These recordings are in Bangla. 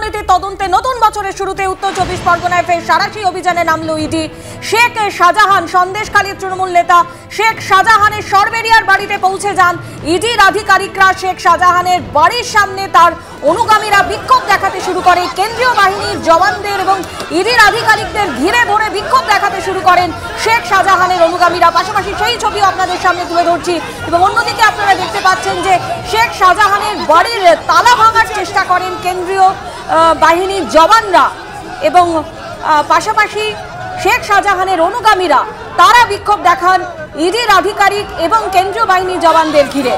দুর্নীতির তদন্তে নতুন বছরের শুরুতে উত্তর 24 পরগনায় ফের সারাশি অভিযানে নামলো ইডি। শেখ শাহজাহান সন্দেশখালীর তৃণমূল নেতা শেখ শাহজাহানের সরবেরিয়ার বাড়িতে পৌঁছে যান ইডির আধিকারিকরা। শেখ শাহজাহানের বাড়ির সামনে তার অনুগামীরা বিক্ষোভ দেখাতে শুরু করে। কেন্দ্রীয় বাহিনীর জওয়ানদের এবং ইডির আধিকারিকদের ঘিরে ধরে বিক্ষোভ দেখাতে শুরু করেন শেখ শাহজাহানের অনুগামীরা। পাশাপাশি সেই ছবি আপনাদের সামনে তুলে ধরছি এবং অন্যদিকে আপনারা দেখতে পাচ্ছেন যে শেখ শাহজাহানের বাড়ির তালা ভাঙার চেষ্টা করেন কেন্দ্রীয় বাহিনীর জওয়ানরা এবং পাশাপাশি শেখ শাহজাহানের অনুগামীরা তারা বিক্ষোভ দেখান ইডির আধিকারিক এবং কেন্দ্রীয় বাহিনীর জওয়ানদের ঘিরে।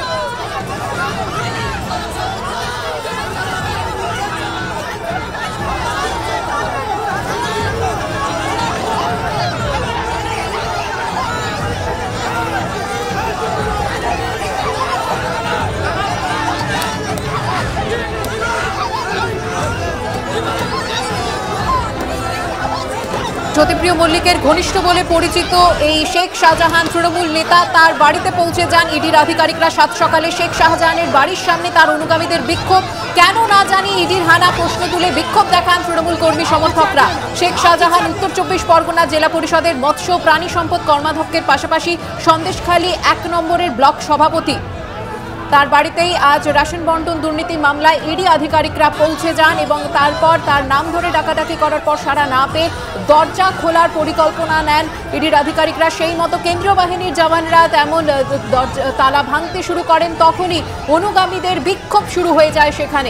জ্যোতিপ্রিয় মল্লিকের ঘনিষ্ঠ বলে পরিচিত এই শেখ শাহজাহান তৃণমূল নেতা, তার বাড়িতে পৌঁছে যান ইডির আধিকারিকরা সাত সকালে। শেখ শাহজাহানের বাড়ির সামনে তার অনুগামীদের বিক্ষোভ, কেন না জানি ইডির হানা প্রশ্ন তুলে বিক্ষোভ দেখান তৃণমূল কর্মী সমর্থকরা। শেখ শাহজাহান উত্তর 24 পরগনা জেলা পরিষদের মৎস্য প্রাণী সম্পদ কর্মাধ্যক্ষের পাশাপাশি সন্দেশখালী 1 নম্বরের ব্লক সভাপতি। তার বাড়িতেই আজ রেশন বন্টন দুর্নীতি মামলায় ইডি আধিকারিকরা পৌঁছে যান এবং তারপর তার নাম ধরে ডাকাডাকি করার পর সাড়া না পেয়ে দরজা খোলার পরিকল্পনা নেন ইডির আধিকারিকরা। সেই মতো কেন্দ্রীয় বাহিনীর জওয়ানরা তেমন তালা ভাঙতে শুরু করেন, তখনই অনুগামীদের বিক্ষোভ শুরু হয়ে যায় সেখানে।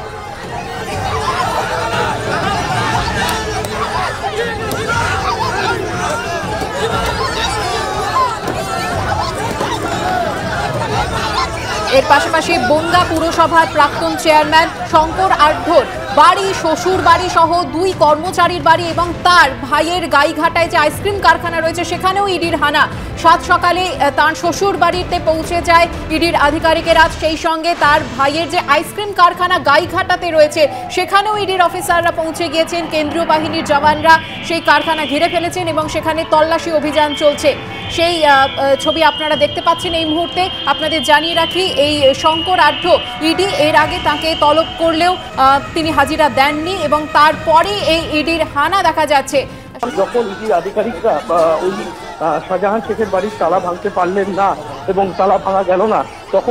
এর পাশাপাশি বনগাঁ পুরসভার প্রাক্তন চেয়ারম্যান শঙ্কর আঢ্যর বাড়ি, শ্বশুর বাড়ি সহ 2 কর্মচারীর বাড়ি এবং তার ভাইয়ের গাইঘাটায় যে আইসক্রিম কারখানা রয়েছে সেখানেও ইডির হানা। সাত সকালে তার শ্বশুর বাড়িতে পৌঁছে যায় ইডির আধিকারিকেরা। সেই সঙ্গে তার ভাইয়ের যে আইসক্রিম কারখানা গাইঘাটাতে রয়েছে সেখানেও ইডির অফিসাররা পৌঁছে গিয়েছেন। কেন্দ্রীয় বাহিনীর জওয়ানরা সেই কারখানা ঘিরে ফেলেছেন এবং সেখানে তল্লাশি অভিযান চলছে। সেই ছবি আপনারা দেখতে পাচ্ছেন এই মুহূর্তে। আপনাদের জানিয়ে রাখি, এই শঙ্কর আঢ্য ইডি এর আগে তাকে তলব করলেও তিনি হাজিরা দেননি এবং তারপরে এই ইডির হানা দেখা যাচ্ছে। যখন ইডির আধিকারিকরা ওই শাহজাহান শেখের বাড়ির তালা ভাঙতে পারলেন না এবং তালা ভাঙা গেল না, তখন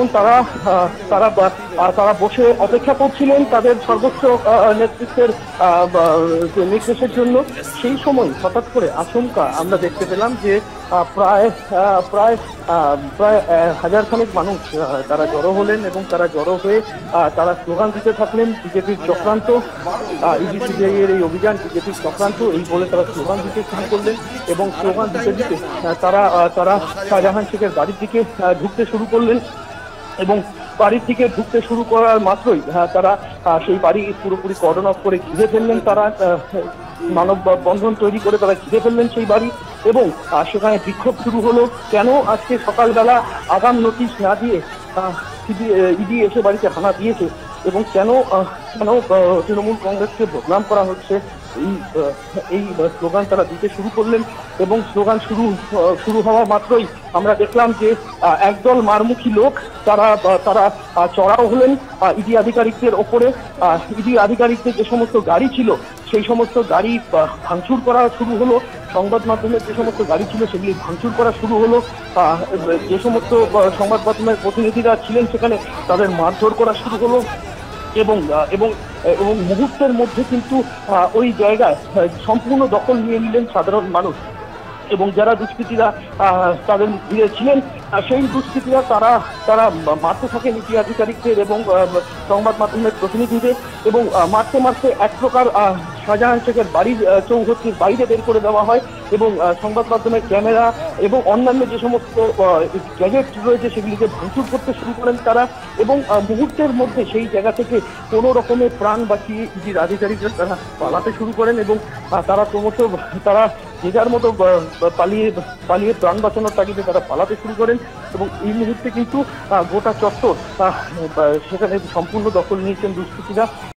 তারা বসে অপেক্ষা করছিলেন তাদের সর্বোচ্চ নেতৃত্বের নির্দেশের জন্য। সেই সময় হঠাৎ করে আচমকা আমরা দেখতে পেলাম যে প্রায় 1000 খানেক মানুষ তারা জড়ো হলেন এবং তারা জড়ো হয়ে তারা স্লোগান দিতে থাকলেন, বিজেপির চক্রান্ত, ইডি সিবিআই এর এই অভিযান বিজেপির চক্রান্ত, এই বলে তারা স্লোগান দিতে শুরু করলেন এবং স্লোগান দিতে দিতে তারা শাহজাহান শেখের বাড়ির দিকে ঢুকতে শুরু করলেন এবং বাড়ির দিকে ঢুকতে শুরু করার মাত্রই তারা সেই বাড়ি পুরোপুরি কর্ডন অফ করে ঘিরে ফেললেন। তারা মানব বন্ধন তৈরি করে তারা ঘিরে ফেললেন সেই বাড়ি এবং সেখানে বিক্ষোভ শুরু হলো। কেন আজকে সকালবেলা আগাম নোটিশ না দিয়ে ইডি এসে বাড়িতে হানা দিয়েছে এবং কেন তৃণমূল কংগ্রেসকে বদনাম করা হচ্ছে, এই স্লোগান তারা দিতে শুরু করলেন এবং স্লোগান শুরু হওয়া মাত্রই আমরা দেখলাম যে একদল মারমুখী লোক তারা চড়াও হলেন ইডি আধিকারিকদের ওপরে। ইডি আধিকারিকদের যে সমস্ত গাড়ি ছিল সেই সমস্ত গাড়ি ভাঙচুর করা শুরু হলো। সংবাদ মাধ্যমের যে সমস্ত গাড়ি ছিল সেগুলি ভাঙচুর করা শুরু হলো। যে সমস্ত সংবাদ মাধ্যমের প্রতিনিধিরা ছিলেন সেখানে তাদের মারধর করা শুরু হলো এবং মুহূর্তের মধ্যে কিন্তু ওই জায়গায় সম্পূর্ণ দখল নিয়ে নিলেন সাধারণ মানুষ এবং যারা দুষ্কৃতীরা তাদের ঘিরে ছিলেন সেই দুষ্কৃতীরা তারা মারতে থাকেন ইডি আধিকারিকদের এবং সংবাদ মাধ্যমের প্রতিনিধিদের এবং মারতে এক প্রকার শাহজাহান শেখের বাড়ির চৌহদ্দির বাইরে বের করে দেওয়া হয় এবং সংবাদ মাধ্যমের ক্যামেরা এবং অন্যান্য যে সমস্ত গ্যাজেট রয়েছে সেগুলিকে ভাঙচুর করতে শুরু করেন তারা এবং মুহূর্তের মধ্যে সেই জায়গা থেকে কোনো রকমের প্রাণ বাঁচিয়ে ইডির আধিকারিকরা তারা পালাতে শুরু করেন এবং তারা যে যার মতো পালিয়ে প্রাণ বাঁচানোর তাগিদে তারা পালাতে শুরু করেন এবং এই মুহূর্তে কিন্তু গোটা চত্বর সেখানে সম্পূর্ণ দখল নিয়েছেন দুষ্কৃতীরা।